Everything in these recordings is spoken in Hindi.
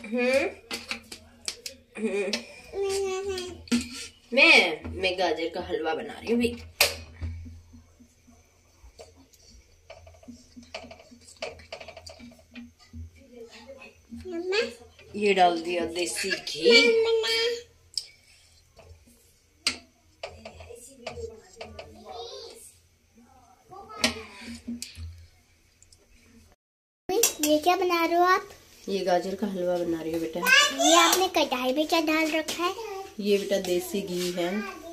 हम्म मैं गाजर का हलवा बना रही हूँ भाई। ये डाल दिया देसी घी। ये क्या बना रहे हो आप? ये गाजर का हलवा बना रही हूँ बेटा। ये आपने कढ़ाई में क्या डाल रखा है? ये बेटा देसी घी है।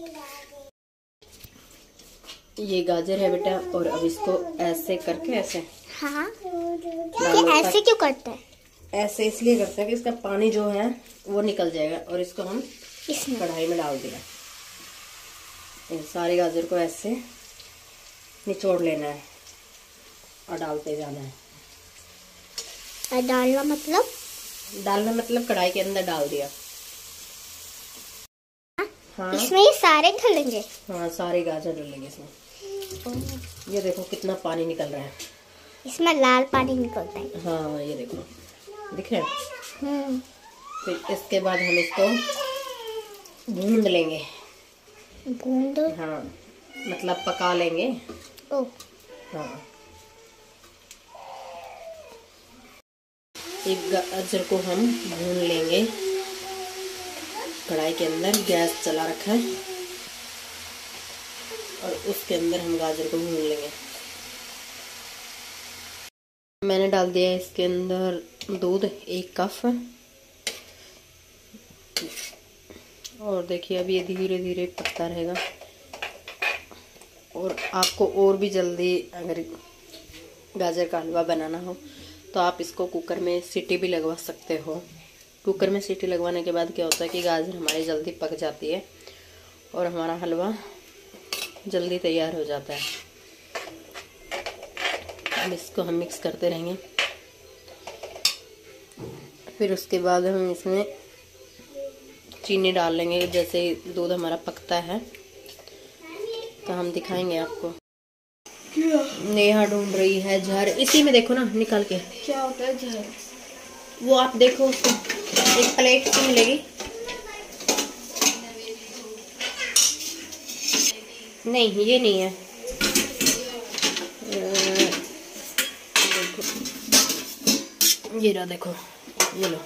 ये गाजर है बेटा, और अब इसको ऐसे करके ऐसे। हाँ, ये ऐसे क्यों करते हैं? ऐसे इसलिए करते हैं कि इसका पानी जो है वो निकल जाएगा, और इसको हम इसमें कढ़ाई में डाल दिया। सारी गाजर को ऐसे निचोड़ लेना है और डालते जाना है। डालना मतलब कढ़ाई के अंदर डाल दिया। हाँ, इसमें ये सारे डलेंगे? हाँ, सारे गाजर डलेंगे इसमें। ये देखो कितना पानी निकल रहा है। इसमें लाल पानी निकलता है। हाँ, ये देखो, दिख रहा है। फिर इसके बाद हम इसको भून लेंगे। भून दो? हाँ, मतलब पका लेंगे। ओह, हाँ, एक गाजर को हम भून लेंगे। कढ़ाई के अंदर गैस चला रखा है और उसके अंदर हम गाजर को भून लेंगे। मैंने डाल दिया इसके अंदर दूध 1 कप। और देखिए अब ये धीरे धीरे पकता रहेगा। और आपको और भी जल्दी अगर गाजर का हलवा बनाना हो तो आप इसको कुकर में सीटी भी लगवा सकते हो। कुकर में सीटी लगवाने के बाद क्या होता है कि गाजर हमारी जल्दी पक जाती है और हमारा हलवा जल्दी तैयार हो जाता है। अब इसको हम मिक्स करते रहेंगे। फिर उसके बाद हम इसमें चीनी डाल लेंगे। जैसे दूध हमारा पकता है तो हम दिखाएंगे आपको। नेहा ढूंढ रही है जहर। इसी में देखो ना, निकाल के। क्या होता है जहर? वो आप देखो, उसको एक प्लेट से मिलेगी। नहीं, ये नहीं है। देखो, ये रहा, देखो, ये लो।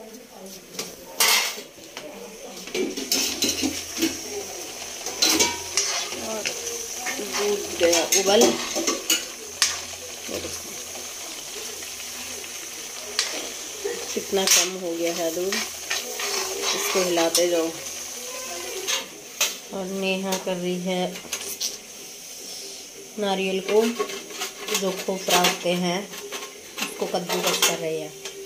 और दूध गया उबल। कितना कम हो गया है दूध। इसको हिलाते जाओ। और नेहा कर रही है नारियल को जो खोपराते हैं उसको कद्दूकस कर रही है।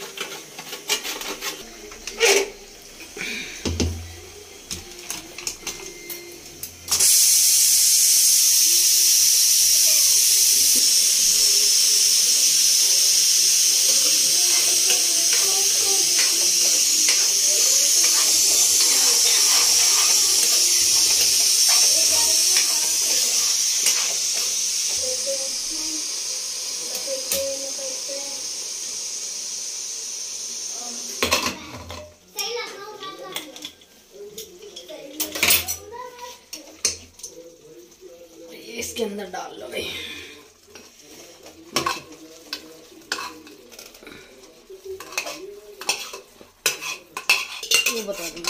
इसके अंदर डाल लो भाई। ये बता दूंगी।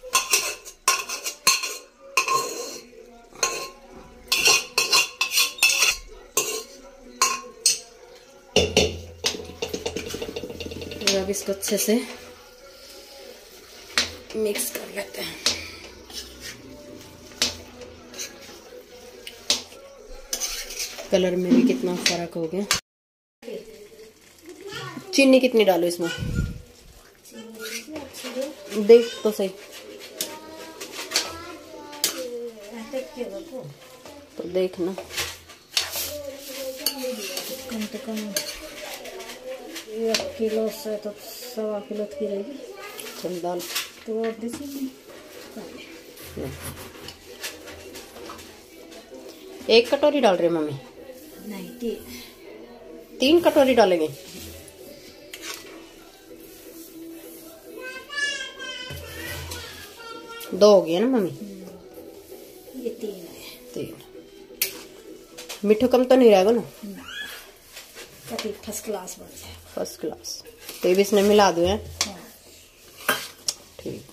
अब इसको अच्छे से मिक्स कर लेते हैं। कलर में भी कितना फर्क हो गया। चीनी कितनी डालो इसमें? देख तो सही। तो देखना कम से कम 1 किलो से तो 1.25 किलो की रहेगी। चल डाल। तो आप देखिए, 1 कटोरी डाल रहे मम्मी? नहीं, 3 कटोरी डालेंगे। 2 हो गया ना मम्मी? ये 3 है। 3। मीठो कम तो नहीं रहेगा ना? कभी फर्स्ट क्लास बन जाए। First class. तो ये भी इसमें मिला दो है? हाँ। ठीक।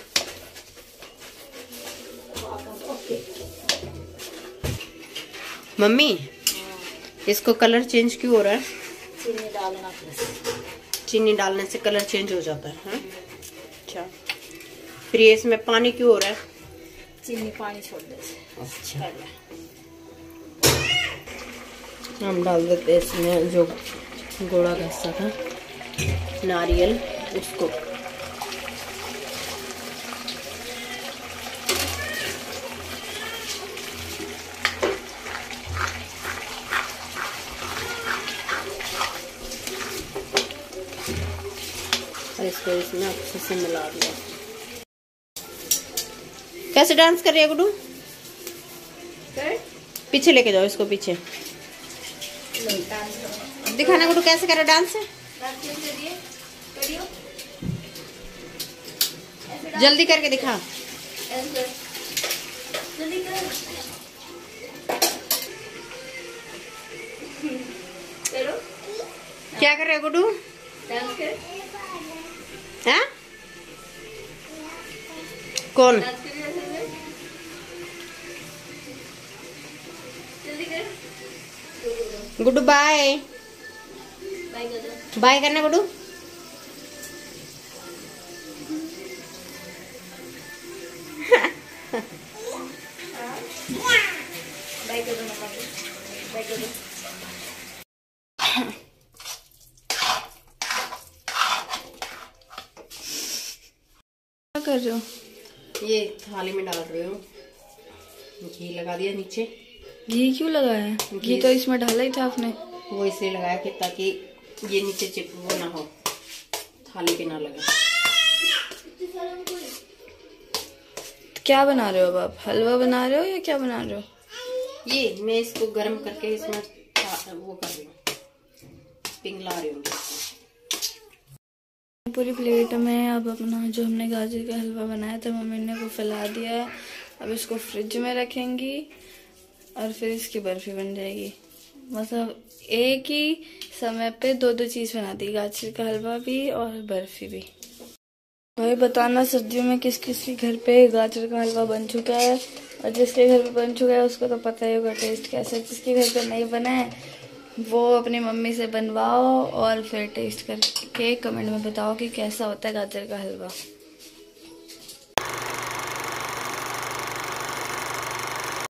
मम्मी इसको कलर चेंज क्यों हो रहा है? चीनी डालना। चीनी डालने से कलर चेंज हो जाता है? हाँ? अच्छा। फिर ये इसमें पानी क्यों हो रहा है? चीनी पानी छोड़ दे। अच्छा। हम डाल देते हैं इसमें जो गोड़ा घसा था नारियल, उसको। और इसको इसमें अच्छे से मिला दिया। कैसे डांस कर रही है गुड्डू? पीछे लेके जाओ इसको, पीछे दिखाना गुड्डू कैसे करे डांस। जल्दी करके दिखा। क्या कर रहे हो गुड्डू? हाँ? कौन? गुड्डू बाय। बाय करना गुड्डू। बाय कर दो। बाय कर दो। क्या कर रहे हो? ये थाली में डाल रहे हो। घी लगा दिया नीचे। घी क्यों लगाया है? घी तो इसमें डाला ही था आपने। वो इसलिए लगाया कि ताकि ये नीचे वो ना हो, थाली पे ना लगे। क्या बना रहे हो अब आप? हलवा बना रहे हो या क्या बना रहे हो? ये मैं इसको गर्म करके इसमें वो कर रही हूँ, पिघला रही हूँ। पूरी प्लेट में अब अपना जो हमने गाजर का हलवा बनाया था मम्मी ने वो फैला दिया है। अब इसको फ्रिज में रखेंगी और फिर इसकी बर्फी बन जाएगी। मतलब एक ही समय पे 2-2 चीज बना दी, गाजर का हलवा भी और बर्फी भी। भाई बताना सर्दियों में किस किस के घर पे गाजर का हलवा बन चुका है, और जिसके घर पे बन चुका है उसको तो पता ही होगा टेस्ट कैसा है। जिसके घर पे नहीं बना है वो अपनी मम्मी से बनवाओ और फिर टेस्ट करके कमेंट में बताओ कि कैसा होता है गाजर का हलवा।